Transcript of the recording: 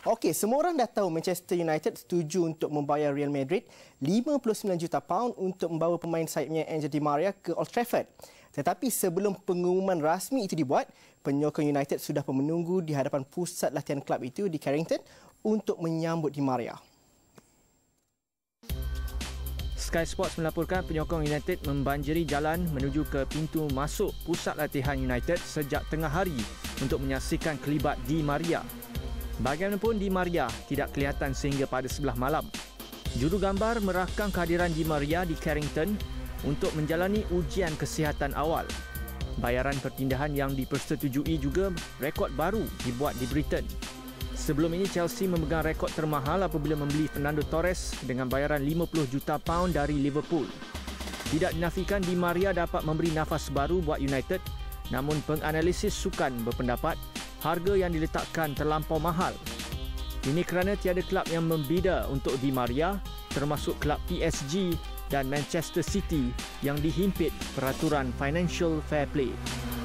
Okey, semua orang dah tahu Manchester United setuju untuk membayar Real Madrid 59 juta pound untuk membawa pemain sayapnya Angel Di Maria ke Old Trafford. Tetapi sebelum pengumuman rasmi itu dibuat, penyokong United sudah pun menunggu di hadapan pusat latihan kelab itu di Carrington untuk menyambut Di Maria. Sky Sports melaporkan penyokong United membanjiri jalan menuju ke pintu masuk pusat latihan United sejak tengah hari untuk menyaksikan kelibat Di Maria. Bagaimanapun Di Maria tidak kelihatan sehingga pada sebelah malam. Juru gambar merakam kehadiran Di Maria di Carrington untuk menjalani ujian kesihatan awal. Bayaran perpindahan yang dipersetujui juga rekod baru dibuat di Britain. Sebelum ini Chelsea memegang rekod termahal apabila membeli Fernando Torres dengan bayaran 50 juta pound dari Liverpool. Tidak dinafikan Di Maria dapat memberi nafas baru buat United, namun penganalisis sukan berpendapat harga yang diletakkan terlampau mahal. Ini kerana tiada kelab yang membida untuk Di Maria, termasuk kelab PSG dan Manchester City yang dihimpit peraturan Financial Fair Play.